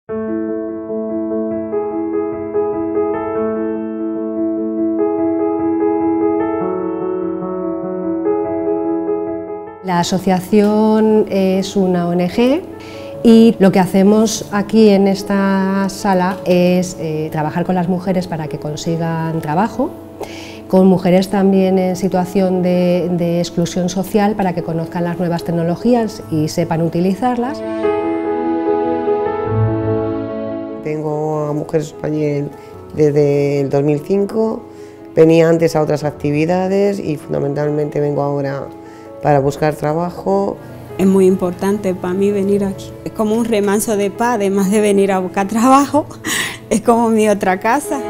La asociación es una ONG y lo que hacemos aquí en esta sala es trabajar con las mujeres para que consigan trabajo, con mujeres también en situación de exclusión social para que conozcan las nuevas tecnologías y sepan utilizarlas. Vengo a Mujeres Español desde el 2005, venía antes a otras actividades y fundamentalmente vengo ahora para buscar trabajo. Es muy importante para mí venir aquí. Es como un remanso de paz, además de venir a buscar trabajo, es como mi otra casa.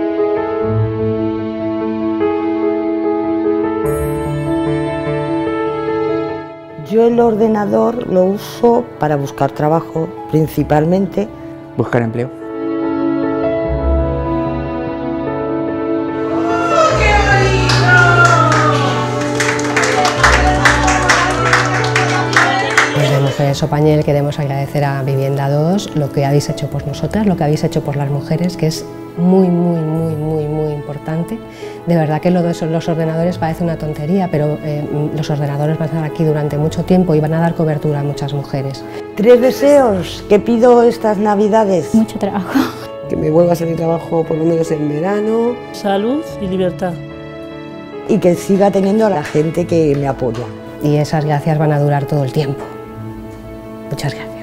Yo el ordenador lo uso para buscar trabajo, principalmente. Buscar empleo. Desde Mujeres Opañel queremos agradecer a Vivienda 2 lo que habéis hecho por nosotras, lo que habéis hecho por las mujeres, que es muy importante. De verdad que lo de los ordenadores parece una tontería, pero los ordenadores van a estar aquí durante mucho tiempo y van a dar cobertura a muchas mujeres. 3 deseos que pido estas Navidades. Mucho trabajo. Que me vuelva a salir trabajo por lo menos en verano. Salud y libertad. Y que siga teniendo a la gente que me apoya. Y esas gracias van a durar todo el tiempo. Muchas gracias.